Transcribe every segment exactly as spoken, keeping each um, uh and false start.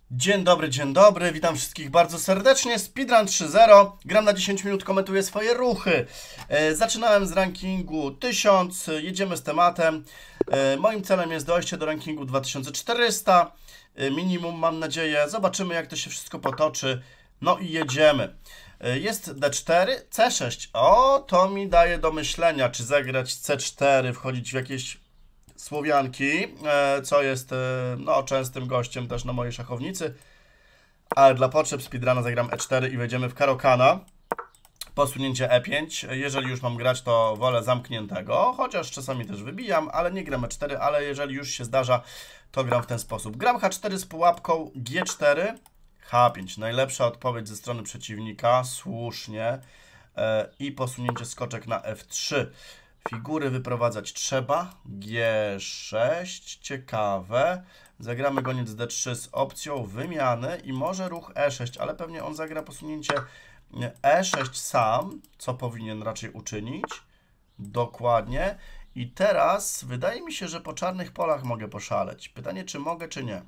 Dzień dobry, dzień dobry, witam wszystkich bardzo serdecznie. Speedrun trzy zero, gram na dziesięć minut, komentuję swoje ruchy. E, zaczynałem z rankingu tysiąc, jedziemy z tematem. E, moim celem jest dojście do rankingu dwa tysiące czterysta, e, minimum mam nadzieję. Zobaczymy, jak to się wszystko potoczy. No i jedziemy. E, jest D cztery, C sześć. O, to mi daje do myślenia, czy zagrać C cztery, wchodzić w jakieś Słowianki, co jest no, częstym gościem też na mojej szachownicy, ale dla potrzeb speedruna zagram E cztery i wejdziemy w Caro-Kana. Posunięcie E pięć, jeżeli już mam grać, to wolę zamkniętego, chociaż czasami też wybijam, ale nie gram E cztery, ale jeżeli już się zdarza, to gram w ten sposób. Gram H cztery z pułapką G cztery, H pięć, najlepsza odpowiedź ze strony przeciwnika, słusznie, i posunięcie skoczek na F trzy. Figury wyprowadzać trzeba. G sześć, ciekawe. Zagramy goniec D trzy z opcją wymiany i może ruch E sześć, ale pewnie on zagra posunięcie E sześć sam, co powinien raczej uczynić. Dokładnie. I teraz wydaje mi się, że po czarnych polach mogę poszaleć. Pytanie, czy mogę, czy nie.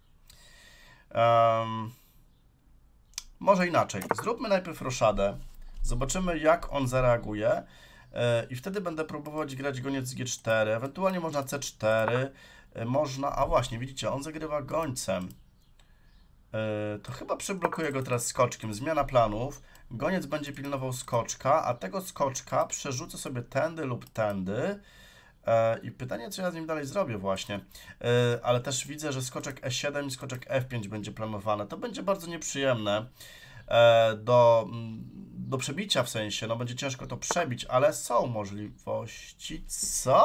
Um, może inaczej. Zróbmy najpierw roszadę. Zobaczymy, jak on zareaguje. I wtedy będę próbować grać goniec G cztery, ewentualnie można C cztery, można, a właśnie, widzicie, on zagrywa gońcem. To chyba przyblokuję go teraz skoczkiem, zmiana planów, goniec będzie pilnował skoczka, a tego skoczka przerzucę sobie tędy lub tędy. I pytanie, co ja z nim dalej zrobię właśnie, ale też widzę, że skoczek E siedem i skoczek F pięć będzie planowane, to będzie bardzo nieprzyjemne. Do, do przebicia w sensie, no będzie ciężko to przebić, ale są możliwości. Co?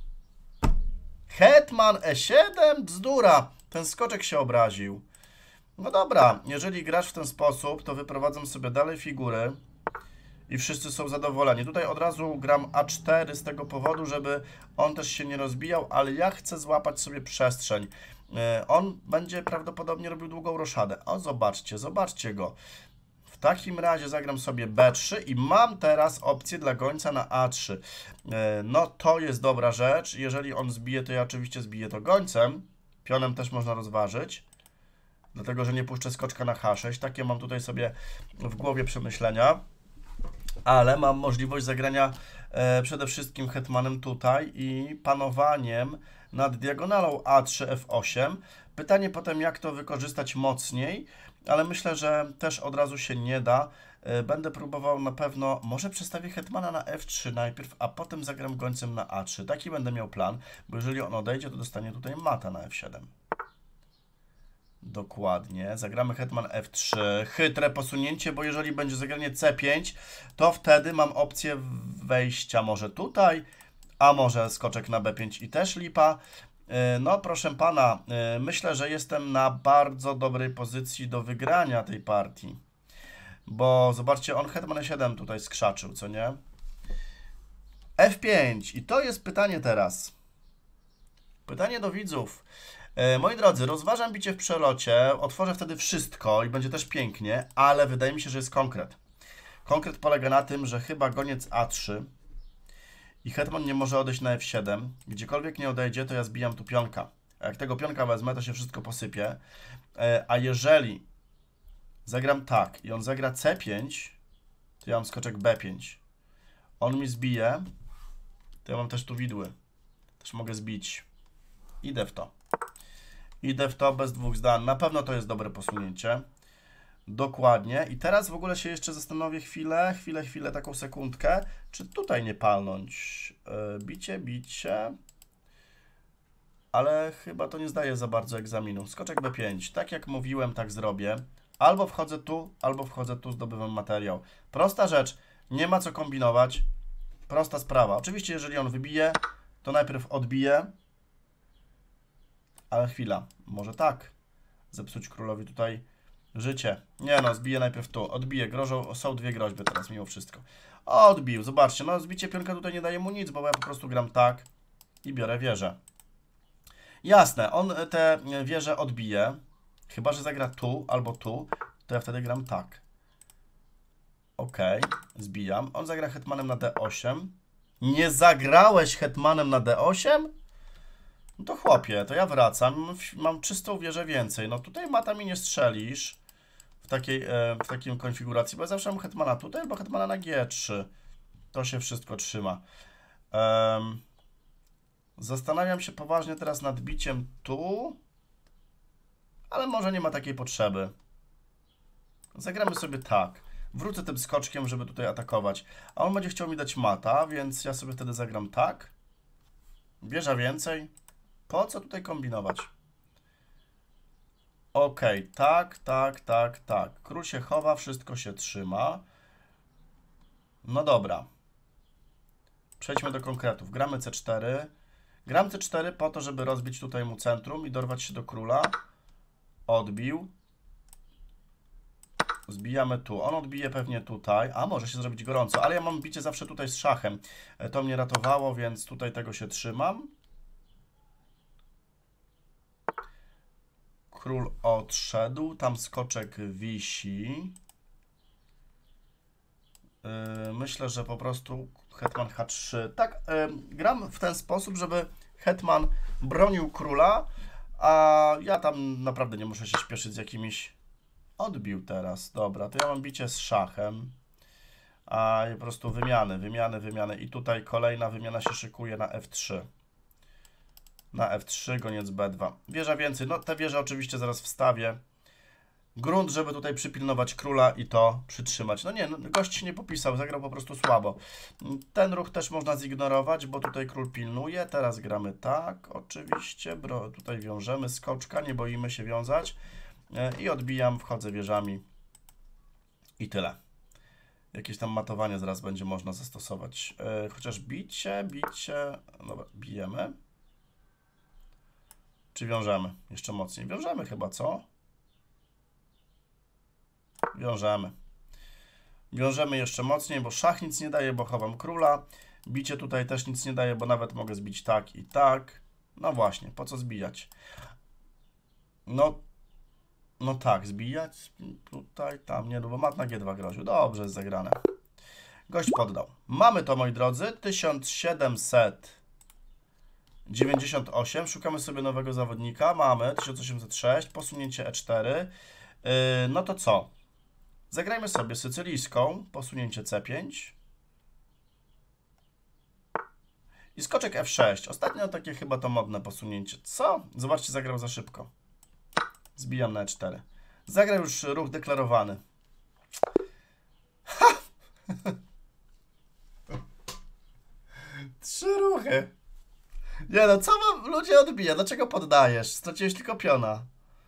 Hetman E siedem? Bzdura! Ten skoczek się obraził. No dobra, jeżeli grasz w ten sposób, to wyprowadzam sobie dalej figury i wszyscy są zadowoleni. Tutaj od razu gram A cztery z tego powodu, żeby on też się nie rozbijał, ale ja chcę złapać sobie przestrzeń. On będzie prawdopodobnie robił długą roszadę. O, zobaczcie, zobaczcie go. W takim razie zagram sobie B trzy i mam teraz opcję dla gońca na A trzy. No to jest dobra rzecz. Jeżeli on zbije, to ja oczywiście zbiję to gońcem. Pionem też można rozważyć. Dlatego, że nie puszczę skoczka na H sześć. Takie mam tutaj sobie w głowie przemyślenia. Ale mam możliwość zagrania e, przede wszystkim hetmanem tutaj i panowaniem nad diagonalą A trzy F osiem. Pytanie potem, jak to wykorzystać mocniej, ale myślę, że też od razu się nie da. E, będę próbował na pewno, może przestawię hetmana na F trzy najpierw, a potem zagram gońcem na A trzy. Taki będę miał plan, bo jeżeli on odejdzie, to dostanie tutaj mata na F siedem. Dokładnie. Zagramy hetman F trzy. Chytre posunięcie, bo jeżeli będzie zagranie C pięć, to wtedy mam opcję wejścia może tutaj, a może skoczek na B pięć i też lipa. No proszę pana, myślę, że jestem na bardzo dobrej pozycji do wygrania tej partii. Bo zobaczcie, on hetman E siedem tutaj skrzaczył, co nie? F pięć. I to jest pytanie teraz. Pytanie do widzów. Moi drodzy, rozważam bicie w przelocie, otworzę wtedy wszystko i będzie też pięknie, ale wydaje mi się, że jest konkret. Konkret polega na tym, że chyba goniec A trzy i hetman nie może odejść na F siedem. Gdziekolwiek nie odejdzie, to ja zbijam tu pionka. A jak tego pionka wezmę, to się wszystko posypie. A jeżeli zagram tak i on zagra C pięć, to ja mam skoczek B pięć. On mi zbije, to ja mam też tu widły. Też mogę zbić. Idę w to. Idę w to bez dwóch zdań. Na pewno to jest dobre posunięcie. Dokładnie. I teraz w ogóle się jeszcze zastanowię chwilę, chwilę, chwilę, taką sekundkę, czy tutaj nie palnąć. Yy, bicie, bicie. Ale chyba to nie zdaje za bardzo egzaminu. Skoczek B pięć. Tak jak mówiłem, tak zrobię. Albo wchodzę tu, albo wchodzę tu, zdobywam materiał. Prosta rzecz. Nie ma co kombinować. Prosta sprawa. Oczywiście, jeżeli on wybije, to najpierw odbije. Ale chwila, może tak, zepsuć królowi tutaj życie. Nie no, zbiję najpierw tu, odbiję, grożą, są dwie groźby teraz mimo wszystko. Odbił, zobaczcie, no zbicie pionka tutaj nie daje mu nic, bo ja po prostu gram tak i biorę wieżę. Jasne, on te wieże odbije, chyba że zagra tu albo tu, to ja wtedy gram tak. Ok, zbijam, on zagra hetmanem na D osiem. Nie zagrałeś hetmanem na D osiem? No to chłopie, to ja wracam, mam czystą wieżę więcej. No tutaj mata mi nie strzelisz w takiej, e, w takiej konfiguracji, bo ja zawsze mam hetmana tutaj albo hetmana na G trzy. To się wszystko trzyma. Um, zastanawiam się poważnie teraz nad biciem tu, ale może nie ma takiej potrzeby. Zagramy sobie tak. Wrócę tym skoczkiem, żeby tutaj atakować. A on będzie chciał mi dać mata, więc ja sobie wtedy zagram tak. Wieża więcej. Po co tutaj kombinować? Ok, tak, tak, tak, tak. Król się chowa, wszystko się trzyma. No dobra. Przejdźmy do konkretów. Gramy C cztery. Gram C cztery po to, żeby rozbić tutaj mu centrum i dorwać się do króla. Odbił. Zbijamy tu. On odbije pewnie tutaj. A, może się zrobić gorąco. Ale ja mam bicie zawsze tutaj z szachem. To mnie ratowało, więc tutaj tego się trzymam. Król odszedł. Tam skoczek wisi. Yy, myślę, że po prostu hetman H trzy. Tak, yy, gram w ten sposób, żeby hetman bronił króla, a ja tam naprawdę nie muszę się śpieszyć z jakimiś... Odbił teraz. Dobra, to ja mam bicie z szachem. A po prostu wymiany, wymiany, wymiany. I tutaj kolejna wymiana się szykuje na F trzy. Na F trzy, goniec B dwa. Wieża więcej. No te wieże oczywiście zaraz wstawię. Grunt, żeby tutaj przypilnować króla i to przytrzymać. No nie, no, gość się nie popisał, zagrał po prostu słabo. Ten ruch też można zignorować, bo tutaj król pilnuje. Teraz gramy tak, oczywiście. Bro, tutaj wiążemy skoczka, nie boimy się wiązać. I odbijam, wchodzę wieżami i tyle. Jakieś tam matowanie zaraz będzie można zastosować. Yy, chociaż bicie, bicie... Dobra, bijemy. Czy wiążemy? Jeszcze mocniej. Wiążemy chyba, co? Wiążemy. Wiążemy jeszcze mocniej, bo szach nic nie daje, bo chowam króla. Bicie tutaj też nic nie daje, bo nawet mogę zbić tak i tak. No właśnie, po co zbijać? No... No tak, zbijać tutaj, tam, nie, no bo mat na G dwa groził. Dobrze, jest zagrane. Gość poddał. Mamy to, moi drodzy, tysiąc siedemset dziewięćdziesiąt osiem. Szukamy sobie nowego zawodnika. Mamy tysiąc osiemset sześć, posunięcie E cztery. Yy, no to co? Zagrajmy sobie sycylijską, posunięcie C pięć. I skoczek F sześć. Ostatnio takie chyba to modne posunięcie. Co? Zobaczcie, zagrał za szybko. Zbijam na E cztery. Zagrał już ruch deklarowany. Ha! Trzy ruchy. Nie no, co wam ludzie odbija? Dlaczego poddajesz? Straciłeś tylko piona.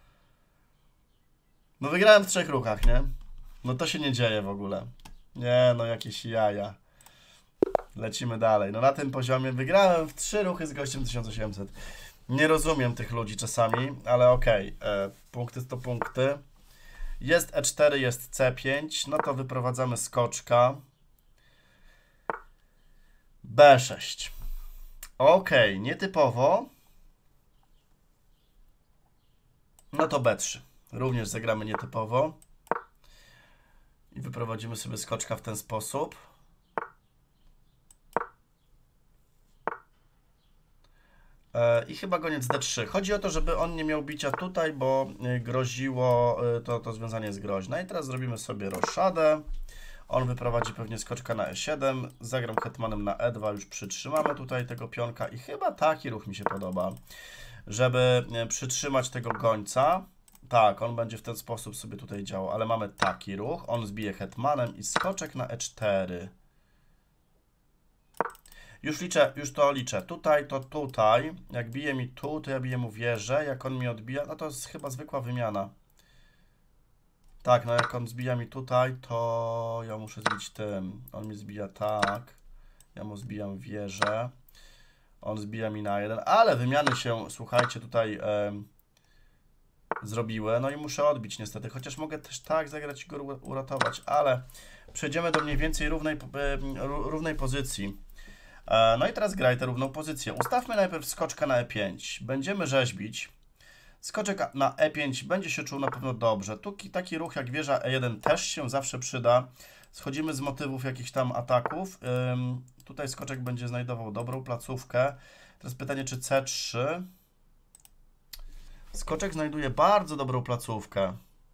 No wygrałem w trzech ruchach, nie? No to się nie dzieje w ogóle. Nie no, jakieś jaja. Lecimy dalej. No na tym poziomie wygrałem w trzy ruchy z gościem tysiąc osiemset. Nie rozumiem tych ludzi czasami, ale okej. Okay. Punkty to punkty. Jest E cztery, jest C pięć. No to wyprowadzamy skoczka. B sześć. Okej, okay. Nietypowo. No to B trzy. Również zagramy nietypowo. I wyprowadzimy sobie skoczka w ten sposób. I chyba goniec D trzy. Chodzi o to, żeby on nie miał bicia tutaj, bo groziło, to, to związanie jest groźne. I teraz zrobimy sobie roszadę. On wyprowadzi pewnie skoczka na E siedem. Zagram hetmanem na E dwa. Już przytrzymamy tutaj tego pionka. I chyba taki ruch mi się podoba. Żeby przytrzymać tego gońca. Tak, on będzie w ten sposób sobie tutaj działał. Ale mamy taki ruch. On zbije hetmanem i skoczek na E cztery. Już liczę, już to liczę. Tutaj, to tutaj. Jak bije mi tu, to ja biję mu wieżę. Jak on mi odbija, no to jest chyba zwykła wymiana. Tak, no jak on zbija mi tutaj, to ja muszę zbić tym. On mi zbija tak. Ja mu zbijam wieżę. On zbija mi na jeden. Ale wymiany się, słuchajcie, tutaj e, zrobiły. No i muszę odbić niestety. Chociaż mogę też tak zagrać i go uratować. Ale przejdziemy do mniej więcej równej, e, równej pozycji. No i teraz graj tę równą pozycję. Ustawmy najpierw skoczka na E pięć. Będziemy rzeźbić. Skoczek na E pięć będzie się czuł na pewno dobrze. Tu taki ruch jak wieża E jeden też się zawsze przyda. Schodzimy z motywów jakichś tam ataków. Ym, tutaj skoczek będzie znajdował dobrą placówkę. Teraz pytanie, czy C trzy? Skoczek znajduje bardzo dobrą placówkę.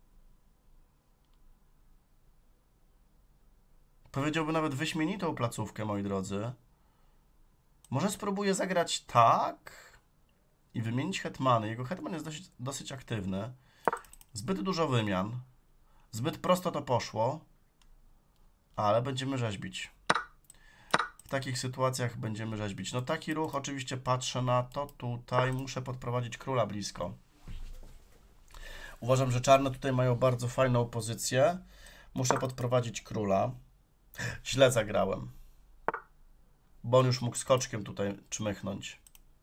Powiedziałbym nawet wyśmienitą placówkę, moi drodzy. Może spróbuję zagrać tak i wymienić hetmany. Jego hetman jest dosyć, dosyć aktywny. Zbyt dużo wymian. Zbyt prosto to poszło. Ale będziemy rzeźbić. W takich sytuacjach będziemy rzeźbić. No taki ruch, oczywiście patrzę na to. Tutaj muszę podprowadzić króla blisko. Uważam, że czarne tutaj mają bardzo fajną pozycję. Muszę podprowadzić króla. Źle zagrałem. Bo on już mógł skoczkiem tutaj czmychnąć.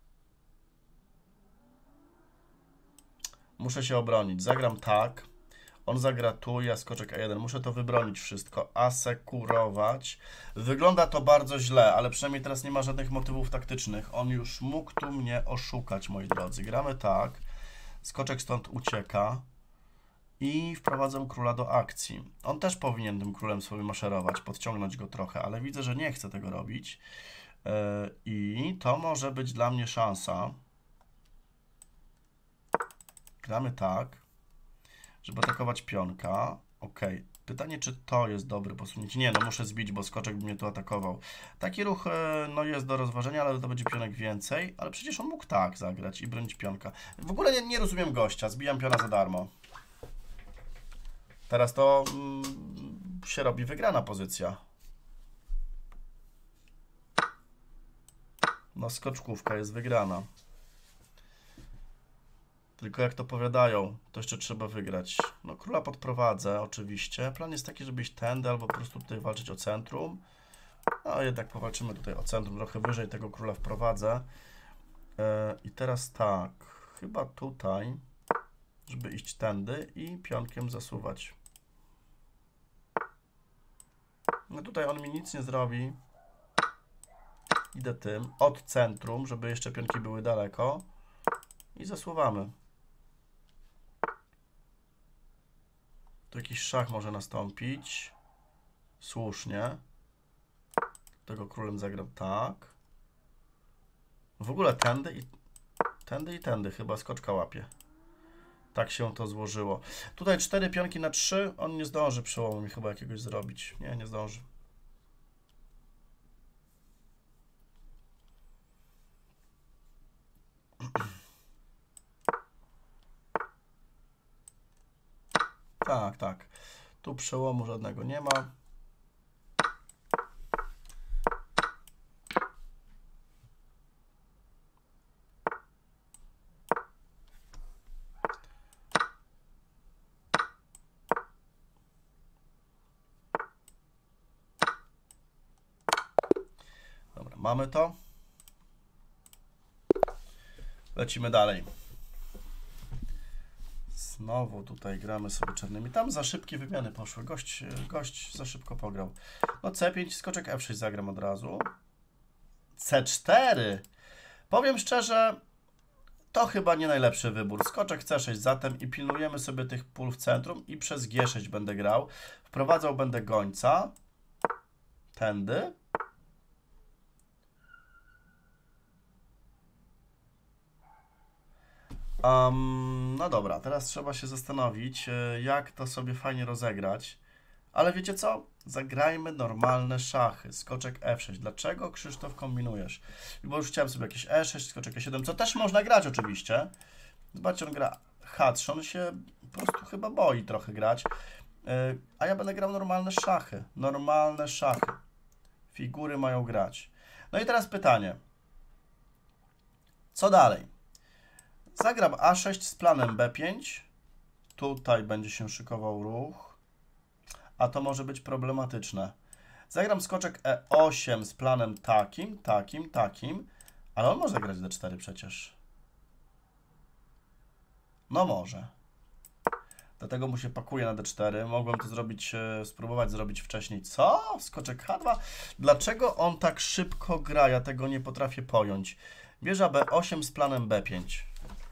Muszę się obronić. Zagram tak. On zagra tu, ja skoczek A jeden. Muszę to wybronić wszystko. Asekurować. Wygląda to bardzo źle, ale przynajmniej teraz nie ma żadnych motywów taktycznych. On już mógł tu mnie oszukać, moi drodzy. Gramy tak. Skoczek stąd ucieka. I wprowadzę króla do akcji. On też powinien tym królem sobie maszerować, podciągnąć go trochę, ale widzę, że nie chce tego robić. Yy, I to może być dla mnie szansa. Gramy tak, żeby atakować pionka. Ok. Pytanie, czy to jest dobre posunięcie? Nie, no muszę zbić, bo skoczek by mnie tu atakował. Taki ruch no, jest do rozważenia, ale to będzie pionek więcej. Ale przecież on mógł tak zagrać i bronić pionka. W ogóle nie, nie rozumiem gościa. Zbijam piona za darmo. Teraz to mm, się robi wygrana pozycja. No skoczkówka jest wygrana. Tylko jak to powiadają, to jeszcze trzeba wygrać. No króla podprowadzę oczywiście. Plan jest taki, żeby iść tędy albo po prostu tutaj walczyć o centrum. No jednak powalczymy tutaj o centrum. Trochę wyżej tego króla wprowadzę. Yy, I teraz tak. Chyba tutaj, żeby iść tędy i pionkiem zasuwać. No tutaj on mi nic nie zrobi. Idę tym od centrum, żeby jeszcze pionki były daleko. I zasuwamy. Tu jakiś szach może nastąpić. Słusznie. Tego królem zagram tak. W ogóle tędy i tędy i tędy chyba skoczka łapie. Tak się to złożyło. Tutaj cztery pionki na trzy. On nie zdąży przełomu mi chyba jakiegoś zrobić. Nie, nie zdąży. Tak, tak. Tu przełomu żadnego nie ma. Dobra, mamy to. Lecimy dalej. Znowu tutaj gramy sobie czarnymi. Tam za szybkie wymiany poszły. Gość, gość za szybko pograł. No C pięć, skoczek F sześć zagram od razu. C cztery. Powiem szczerze, to chyba nie najlepszy wybór. Skoczek C sześć zatem i pilnujemy sobie tych pól w centrum i przez G sześć będę grał. Wprowadzał będę gońca. Tędy. Um, no dobra, teraz trzeba się zastanowić, jak to sobie fajnie rozegrać. Ale wiecie co? Zagrajmy normalne szachy. Skoczek F sześć. Dlaczego, Krzysztof, kombinujesz? Bo już chciałem sobie jakieś E sześć, skoczek E siedem, co też można grać oczywiście. Zobaczcie, on gra H trzy, on się po prostu chyba boi trochę grać. Yy, a ja będę grał normalne szachy. Normalne szachy. Figury mają grać. No i teraz pytanie. Co dalej? Zagram A sześć z planem B pięć. Tutaj będzie się szykował ruch. A to może być problematyczne. Zagram skoczek E osiem z planem takim, takim, takim. Ale on może grać D cztery przecież. No może. Dlatego mu się pakuje na D cztery. Mogłem to zrobić, spróbować zrobić wcześniej. Co? Skoczek H dwa? Dlaczego on tak szybko gra? Ja tego nie potrafię pojąć. Wieża B osiem z planem B pięć.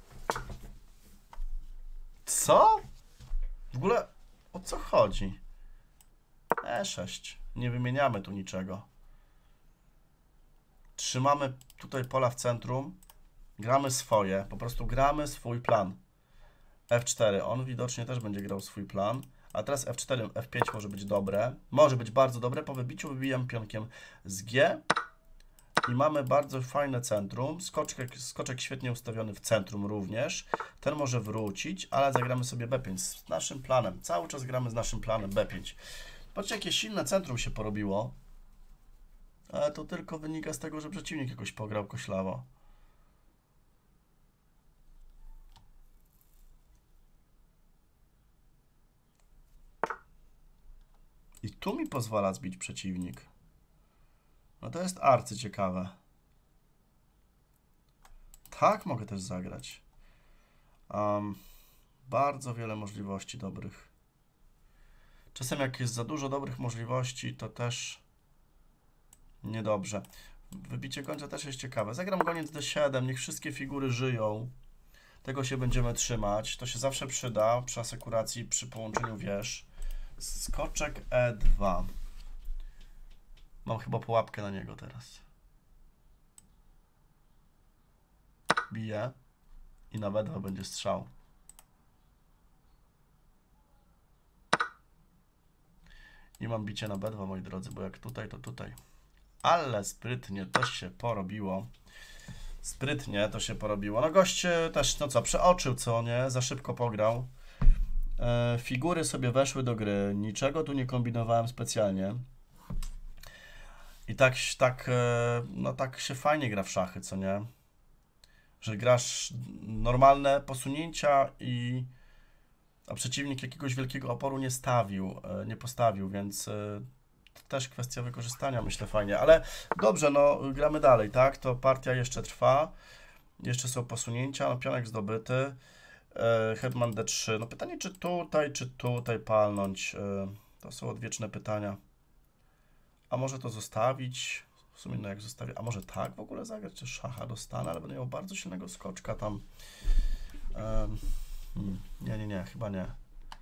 Co? W ogóle o co chodzi? E sześć. Nie wymieniamy tu niczego. Trzymamy tutaj pola w centrum. Gramy swoje. Po prostu gramy swój plan. F cztery. On widocznie też będzie grał swój plan. A teraz F cztery, F pięć może być dobre. Może być bardzo dobre. Po wybiciu wybijam pionkiem z G. I mamy bardzo fajne centrum. Skoczek, skoczek świetnie ustawiony w centrum również. Ten może wrócić, ale zagramy sobie B pięć z naszym planem. Cały czas gramy z naszym planem B pięć. Patrzcie, jakie silne centrum się porobiło. Ale to tylko wynika z tego, że przeciwnik jakoś pograł koślawo. I tu mi pozwala zbić przeciwnik. No to jest arcyciekawe. Tak mogę też zagrać. Um, bardzo wiele możliwości dobrych. Czasem jak jest za dużo dobrych możliwości, to też niedobrze. Wybicie gońca też jest ciekawe. Zagram goniec D siedem, niech wszystkie figury żyją. Tego się będziemy trzymać. To się zawsze przyda przy asekuracji, przy połączeniu wież. Skoczek E dwa. Mam chyba pułapkę na niego teraz. Biję i na B dwa będzie strzał. I mam bicie na B dwa, moi drodzy, bo jak tutaj, to tutaj. Ale sprytnie to się porobiło. Sprytnie to się porobiło. No gość też, no co, przeoczył, co nie? Za szybko pograł. E, figury sobie weszły do gry. Niczego tu nie kombinowałem specjalnie. I tak, tak, no tak się fajnie gra w szachy, co nie? Że grasz normalne posunięcia i a przeciwnik jakiegoś wielkiego oporu nie stawił, nie postawił, więc to też kwestia wykorzystania, myślę, fajnie. Ale dobrze, no gramy dalej, tak? To partia jeszcze trwa. Jeszcze są posunięcia, no pionek zdobyty. Hetman D trzy. No pytanie, czy tutaj, czy tutaj palnąć? To są odwieczne pytania. A może to zostawić? W sumie, no jak zostawię. A może tak w ogóle zagrać? Czy szacha dostanę? Ale będę miał bardzo silnego skoczka tam. Um, hmm, nie, nie, nie, chyba nie.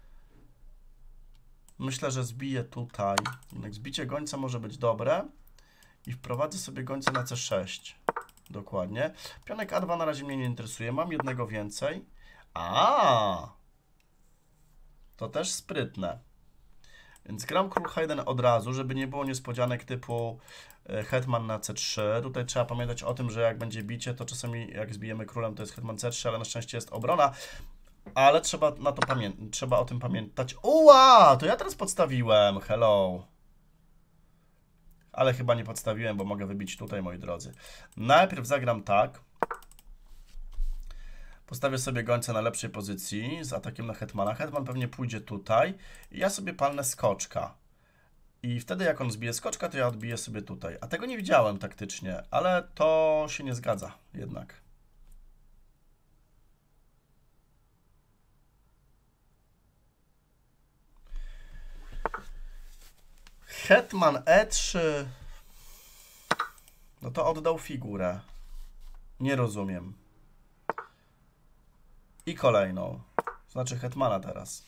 Myślę, że zbiję tutaj. Jednak zbicie gońca może być dobre. I wprowadzę sobie gońca na C sześć. Dokładnie. Pionek A dwa na razie mnie nie interesuje. Mam jednego więcej. A, to też sprytne. Więc gram król H jeden od razu, żeby nie było niespodzianek typu hetman na C trzy. Tutaj trzeba pamiętać o tym, że jak będzie bicie, to czasami jak zbijemy królem, to jest hetman C trzy, ale na szczęście jest obrona. Ale trzeba na to pamiętać, trzeba o tym pamiętać. Uła, to ja teraz podstawiłem, hello. Ale chyba nie podstawiłem, bo mogę wybić tutaj, moi drodzy. Najpierw zagram tak. Postawię sobie gońca na lepszej pozycji z atakiem na hetmana. Hetman pewnie pójdzie tutaj i ja sobie palnę skoczka. I wtedy jak on zbije skoczka, to ja odbiję sobie tutaj. A tego nie widziałem taktycznie, ale to się nie zgadza jednak. Hetman E trzy. No to oddał figurę. Nie rozumiem. I kolejną. Znaczy hetmana teraz.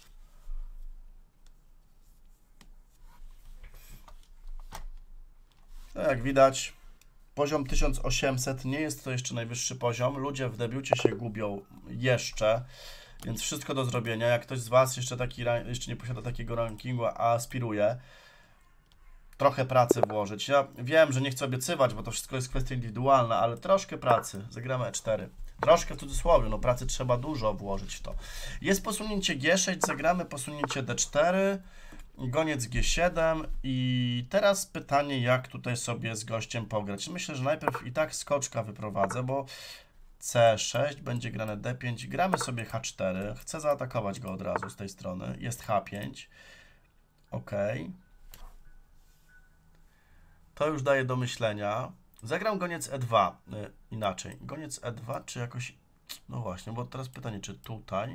No jak widać, poziom tysiąc osiemset nie jest to jeszcze najwyższy poziom. Ludzie w debiucie się gubią jeszcze, więc wszystko do zrobienia. Jak ktoś z Was jeszcze, taki, jeszcze nie posiada takiego rankingu, a aspiruje, trochę pracy włożyć. Ja wiem, że nie chcę obiecywać, bo to wszystko jest kwestia indywidualna, ale troszkę pracy. Zagramy E cztery. Troszkę w cudzysłowie, no pracy trzeba dużo włożyć w to. Jest posunięcie G sześć, zagramy posunięcie D cztery, goniec G siedem i teraz pytanie, jak tutaj sobie z gościem pograć. Myślę, że najpierw i tak skoczka wyprowadzę, bo C sześć, będzie grane D pięć, gramy sobie H cztery, chcę zaatakować go od razu z tej strony, jest H pięć, ok. To już daje do myślenia. Zagram goniec E dwa, yy, inaczej. Goniec E dwa, czy jakoś... No właśnie, bo teraz pytanie, czy tutaj...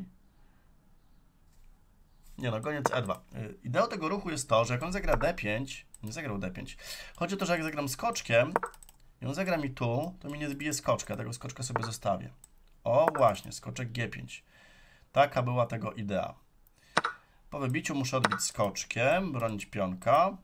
Nie no, goniec E dwa. Yy, ideą tego ruchu jest to, że jak on zagra D pięć, nie zagrał D pięć, chodzi o to, że jak zagram skoczkiem i on zagra mi tu, to mi nie zbije skoczka, tego skoczka sobie zostawię. O właśnie, skoczek G pięć. Taka była tego idea. Po wybiciu muszę odbić skoczkiem, bronić pionka.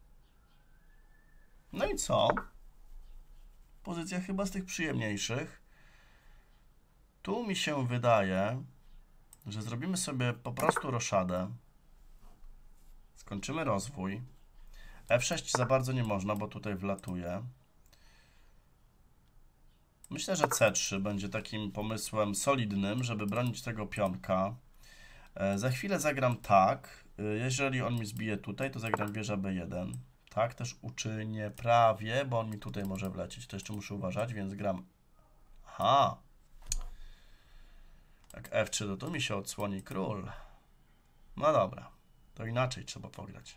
No i co? Pozycja chyba z tych przyjemniejszych. Tu mi się wydaje, że zrobimy sobie po prostu roszadę. Skończymy rozwój. F sześć za bardzo nie można, bo tutaj wlatuje. Myślę, że C trzy będzie takim pomysłem solidnym, żeby bronić tego pionka. E, za chwilę zagram tak. E, jeżeli on mi zbije tutaj, to zagram wieża B jeden. Tak też uczynię prawie, bo on mi tutaj może wlecieć. To jeszcze muszę uważać, więc gram... Aha. Jak F trzy, to tu mi się odsłoni król. No dobra. To inaczej trzeba pograć.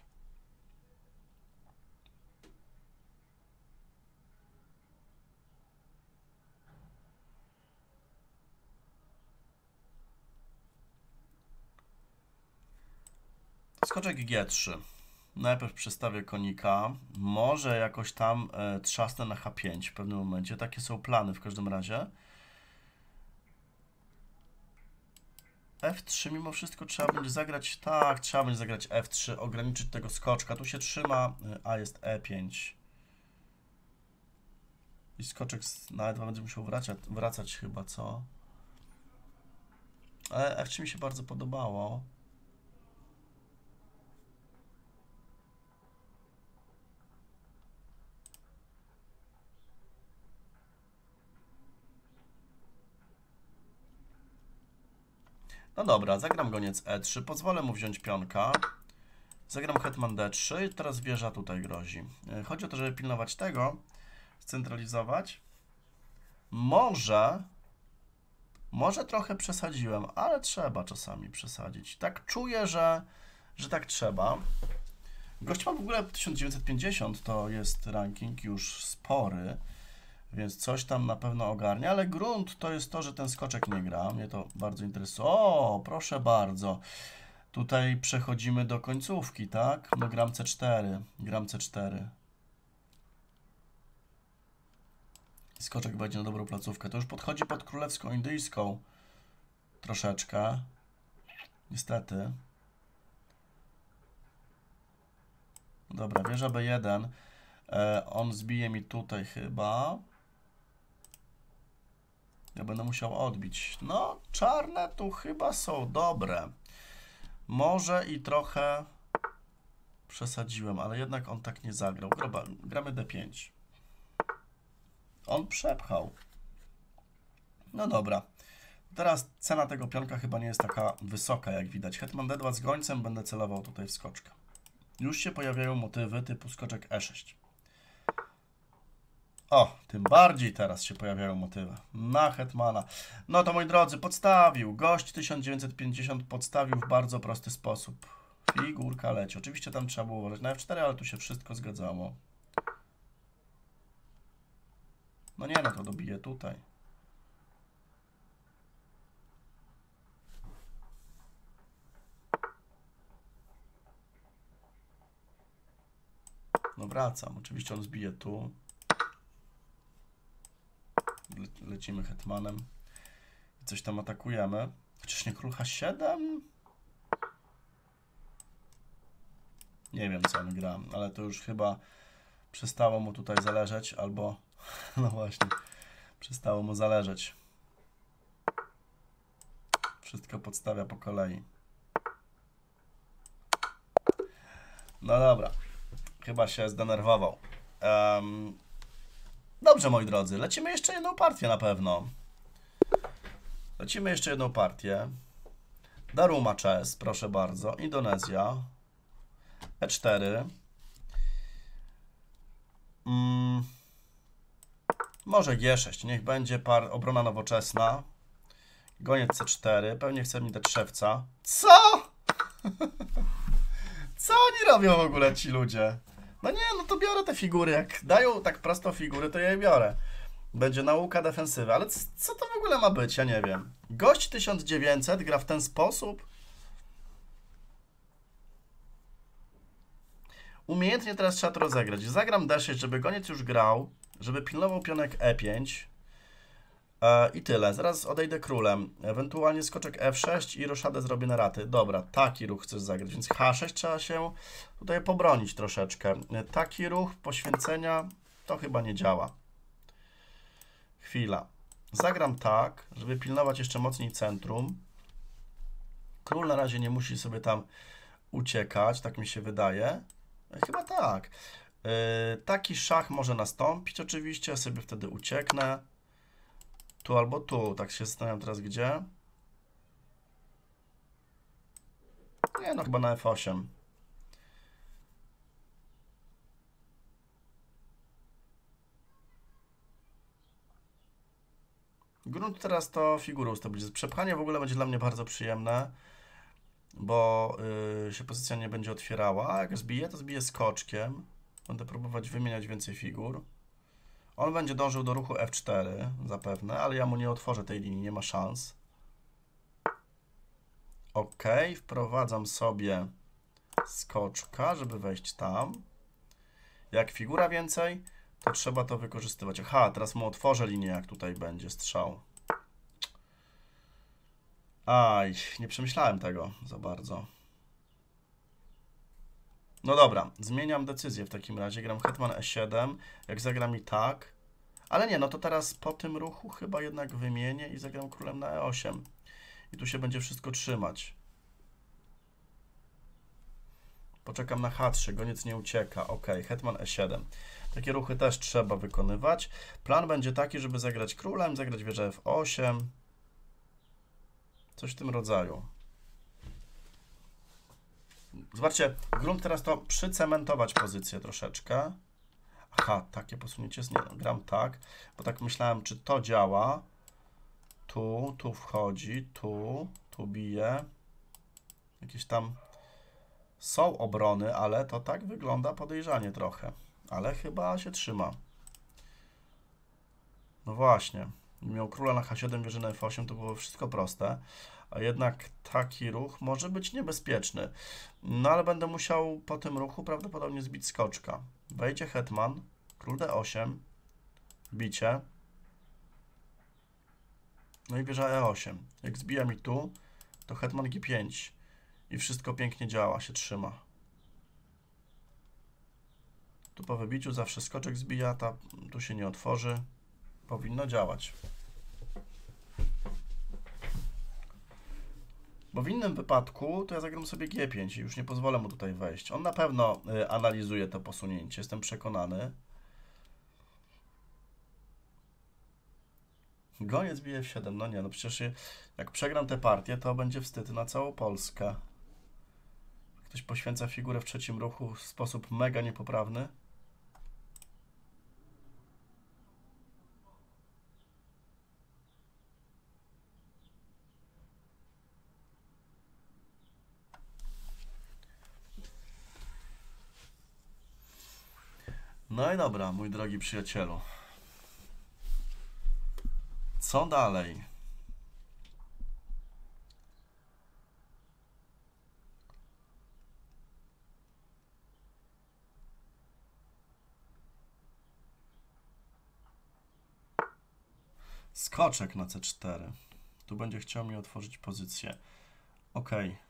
Skoczek G trzy. Najpierw przestawię konika. Może jakoś tam e, trzasnę na H pięć w pewnym momencie. Takie są plany w każdym razie. F trzy mimo wszystko trzeba będzie zagrać. Tak, trzeba będzie zagrać F trzy, ograniczyć tego skoczka. Tu się trzyma, a jest E pięć. I skoczek nawet będzie musiał wracać, wracać chyba, co? Ale F trzy mi się bardzo podobało. No dobra, zagram goniec E trzy, pozwolę mu wziąć pionka. Zagram hetman D trzy i teraz wieża tutaj grozi. Chodzi o to, żeby pilnować tego, scentralizować. Może, może trochę przesadziłem, ale trzeba czasami przesadzić. Tak czuję, że, że tak trzeba. Gość ma w ogóle tysiąc dziewięćset pięćdziesiąt, to jest ranking już spory. Więc coś tam na pewno ogarnia, ale grunt to jest to, że ten skoczek nie gra. Mnie to bardzo interesuje. O, proszę bardzo. Tutaj przechodzimy do końcówki, tak? No gram C cztery. Gram C cztery. Skoczek wejdzie na dobrą placówkę. To już podchodzi pod królewską indyjską. Troszeczkę. Niestety. Dobra, wieża B jeden. E, on zbije mi tutaj chyba. Ja będę musiał odbić. No, czarne tu chyba są dobre. Może i trochę przesadziłem, ale jednak on tak nie zagrał. Groba, gramy D pięć. On przepchał. No dobra. Teraz cena tego pionka chyba nie jest taka wysoka, jak widać. Hetman D dwa z gońcem, będę celował tutaj w skoczka. Już się pojawiają motywy typu skoczek E sześć. O, tym bardziej teraz się pojawiają motywy. Na hetmana. No to moi drodzy, podstawił. Gość tysiąc dziewięćset pięćdziesiąt podstawił w bardzo prosty sposób. Figurka leci. Oczywiście tam trzeba było uważać na F cztery, ale tu się wszystko zgadzało. No nie, no to dobiję tutaj. No wracam. Oczywiście on zbije tu. Le lecimy hetmanem. Coś tam atakujemy. Chociaż nie król H siedem? Nie wiem, co on gra, ale to już chyba przestało mu tutaj zależeć, albo... No właśnie, przestało mu zależeć. Wszystko podstawia po kolei. No dobra. Chyba się zdenerwował. Um, dobrze, moi drodzy. Lecimy jeszcze jedną partię na pewno. Lecimy jeszcze jedną partię. Daruma Chess, proszę bardzo. Indonezja. E cztery. Mm. Może G sześć. Niech będzie par obrona nowoczesna. Goniec C cztery. Pewnie chce mi dać szewca. Co? Co oni robią w ogóle ci ludzie? No nie, no to biorę te figury. Jak dają tak prosto figury, to ja je biorę. Będzie nauka defensywy. Ale co to w ogóle ma być? Ja nie wiem. Gość tysiąc dziewięćset gra w ten sposób. Umiejętnie teraz trzeba to rozegrać. Zagram D sześć, żeby goniec już grał, żeby pilnował pionek E pięć. E, I tyle. Zaraz odejdę królem. Ewentualnie skoczek F sześć i roszadę zrobię na raty. Dobra, taki ruch chcesz zagrać, więc H sześć trzeba się tutaj pobronić troszeczkę. Taki ruch poświęcenia to chyba nie działa. Chwila. Zagram tak, żeby pilnować jeszcze mocniej centrum. Król na razie nie musi sobie tam uciekać, tak mi się wydaje. Chyba tak. Yy, taki szach może nastąpić oczywiście, ja sobie wtedy ucieknę. Tu albo tu, tak się zastanawiam teraz gdzie. Nie no, chyba na F osiem. Grunt teraz to figurę ustabilizować. Przepchanie w ogóle będzie dla mnie bardzo przyjemne, bo yy, się pozycja nie będzie otwierała. A jak zbiję, to zbiję skoczkiem. Będę próbować wymieniać więcej figur. On będzie dążył do ruchu F cztery zapewne, ale ja mu nie otworzę tej linii, nie ma szans. Ok, wprowadzam sobie skoczka, żeby wejść tam. Jak figura więcej, to trzeba to wykorzystywać. Aha, teraz mu otworzę linię, jak tutaj będzie strzał. Aj, nie przemyślałem tego za bardzo. No dobra, zmieniam decyzję w takim razie. Gram hetman E siedem. Jak zagra mi tak. Ale nie, no to teraz po tym ruchu chyba jednak wymienię i zagram królem na E osiem. I tu się będzie wszystko trzymać. Poczekam na H trzy, goniec nie ucieka. Ok, hetman E siedem. Takie ruchy też trzeba wykonywać. Plan będzie taki, żeby zagrać królem, zagrać wieżę F osiem. Coś w tym rodzaju. Zobaczcie, grunt teraz to przycementować pozycję troszeczkę. Aha, takie posunięcie jest, nie no, gram tak, bo tak myślałem, czy to działa. Tu, tu wchodzi, tu, tu bije. Jakieś tam są obrony, ale to tak wygląda podejrzanie trochę. Ale chyba się trzyma. No właśnie, miał króla na H siedem, wieżę na F osiem, to było wszystko proste. A jednak taki ruch może być niebezpieczny. No ale będę musiał po tym ruchu prawdopodobnie zbić skoczka. Wejdzie hetman, król D osiem, bicie. No i wieża E osiem. Jak zbija mi tu, to hetman G pięć. I wszystko pięknie działa, się trzyma. Tu po wybiciu zawsze skoczek zbija, ta, tu się nie otworzy. Powinno działać. Bo w innym wypadku to ja zagram sobie G pięć i już nie pozwolę mu tutaj wejść. On na pewno y, analizuje to posunięcie, jestem przekonany. Goniec bije F siedem, no nie, no przecież jak przegram tę partię, to będzie wstyd na całą Polskę. Ktoś poświęca figurę w trzecim ruchu w sposób mega niepoprawny. No i dobra, mój drogi przyjacielu. Co dalej? Skoczek na C cztery. Tu będzie chciał mi otworzyć pozycję. Ok.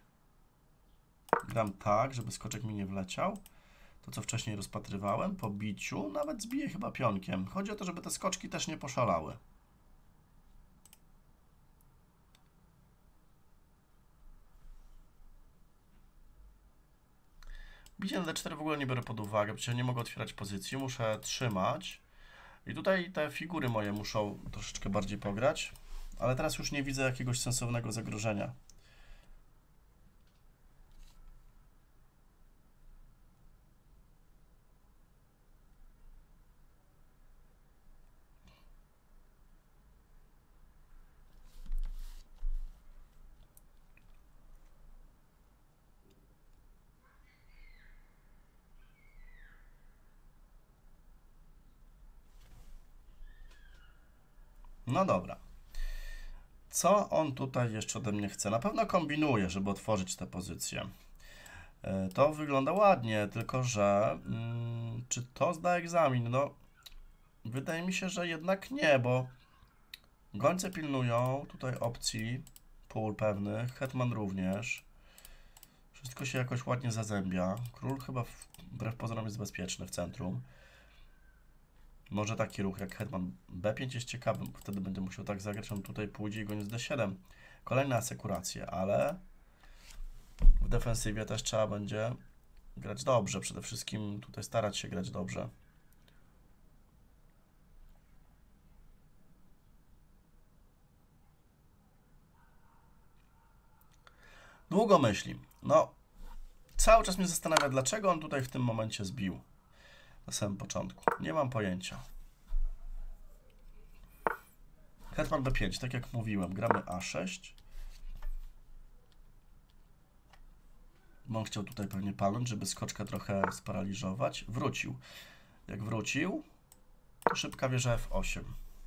Gram tak, żeby skoczek mi nie wleciał. To, co wcześniej rozpatrywałem, po biciu nawet zbiję chyba pionkiem. Chodzi o to, żeby te skoczki też nie poszalały. Bicie na D cztery w ogóle nie biorę pod uwagę, przecież nie mogę otwierać pozycji, muszę trzymać. I tutaj te figury moje muszą troszeczkę bardziej pograć, ale teraz już nie widzę jakiegoś sensownego zagrożenia. No dobra. Co on tutaj jeszcze ode mnie chce? Na pewno kombinuje, żeby otworzyć tę pozycję. To wygląda ładnie, tylko że hmm, czy to zda egzamin? No, wydaje mi się, że jednak nie, bo gońce pilnują tutaj opcji pól pewnych, hetman również. Wszystko się jakoś ładnie zazębia. Król chyba wbrew pozorom jest bezpieczny w centrum. Może taki ruch jak hetman B pięć jest ciekawy, wtedy będę musiał tak zagrać, on tutaj pójdzie i goniec D siedem. Kolejne asekuracje, ale W defensywie też trzeba będzie grać dobrze. Przede wszystkim tutaj starać się grać dobrze. Długo myśli. No, cały czas mnie zastanawia, dlaczego on tutaj w tym momencie zbił. Na samym początku. Nie mam pojęcia. Hetman B pięć, tak jak mówiłem, gramy A sześć. On chciał tutaj pewnie palnąć, żeby skoczka trochę sparaliżować. Wrócił. Jak wrócił, to szybka wieża F osiem.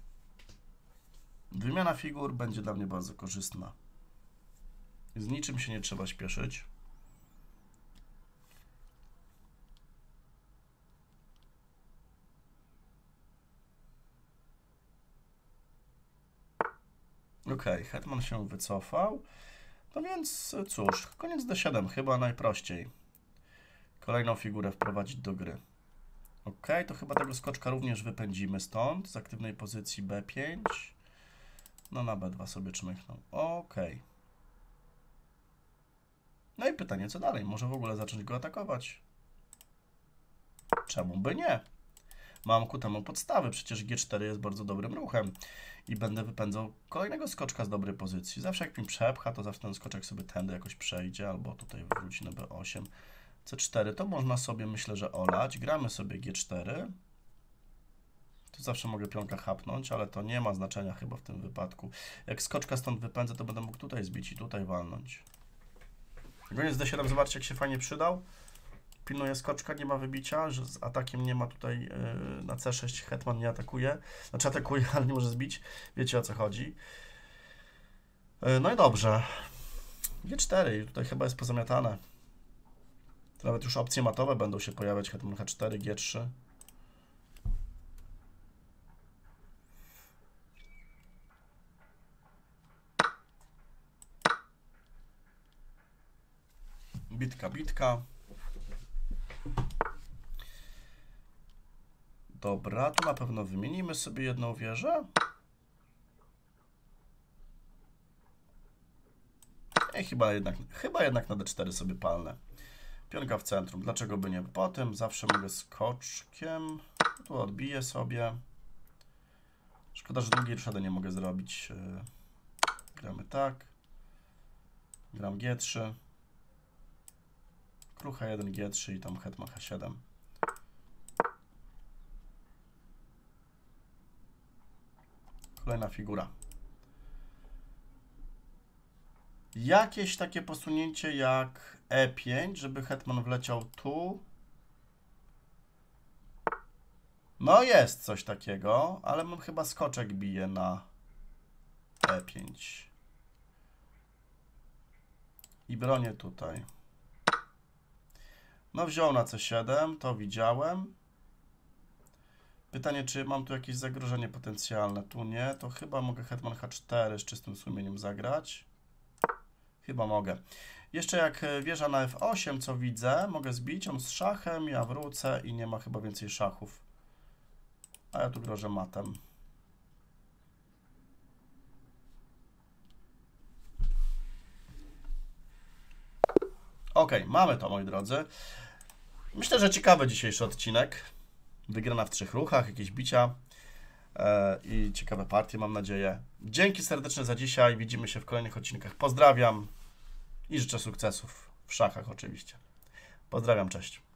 Wymiana figur będzie dla mnie bardzo korzystna. Z niczym się nie trzeba śpieszyć. Ok, hetman się wycofał. No więc cóż, koniec D siedem, chyba najprościej. Kolejną figurę wprowadzić do gry. Ok, to chyba tego skoczka również wypędzimy stąd, z aktywnej pozycji B pięć. No na B dwa sobie czmychnął. Ok. No i pytanie, co dalej? Może w ogóle zacząć go atakować? Czemu by nie? Mam ku temu podstawy, przecież G cztery jest bardzo dobrym ruchem i będę wypędzał kolejnego skoczka z dobrej pozycji. Zawsze jak mi przepcha, to zawsze ten skoczek sobie tędy jakoś przejdzie, albo tutaj wróci na B osiem. C cztery to można sobie, myślę, że olać. Gramy sobie G cztery. Tu zawsze mogę pionka chapnąć, ale to nie ma znaczenia chyba w tym wypadku. Jak skoczka stąd wypędzę, to będę mógł tutaj zbić i tutaj walnąć. Koniec D siedem, zobaczcie, jak się fajnie przydał. Pilnuje skoczka, nie ma wybicia, że z atakiem nie ma tutaj yy, na C sześć hetman nie atakuje. Znaczy atakuje, ale nie może zbić. Wiecie, o co chodzi. Yy, no i dobrze. G cztery, tutaj chyba jest pozamiatane. To nawet już opcje matowe będą się pojawiać. Hetman H cztery, G trzy. Bitka, bitka. Dobra, tu na pewno wymienimy sobie jedną wieżę. I chyba jednak, chyba jednak na D cztery sobie palnę. Pionka w centrum, dlaczego by nie? Po tym zawsze mogę skoczkiem. Tu odbiję sobie. Szkoda, że drugiej ruszady nie mogę zrobić. Gramy tak. Gram G trzy. Król H jeden, G trzy i tam hetman H siedem. Kolejna figura. Jakieś takie posunięcie jak E pięć, żeby hetman wleciał tu. No jest coś takiego, ale mam chyba skoczek bije na E pięć. I bronię tutaj. No wziął na C siedem, to widziałem. Pytanie, czy mam tu jakieś zagrożenie potencjalne? Tu nie, to chyba mogę hetman H cztery z czystym sumieniem zagrać. Chyba mogę. Jeszcze jak wieża na F osiem, co widzę, mogę zbić, on z szachem, ja wrócę i nie ma chyba więcej szachów. A ja tu grożę matem. Ok, mamy to, moi drodzy. Myślę, że ciekawy dzisiejszy odcinek. Wygrana w trzech ruchach, jakieś bicia e, i ciekawe partie, mam nadzieję. Dzięki serdeczne za dzisiaj. Widzimy się w kolejnych odcinkach. Pozdrawiam i życzę sukcesów w szachach oczywiście. Pozdrawiam, cześć.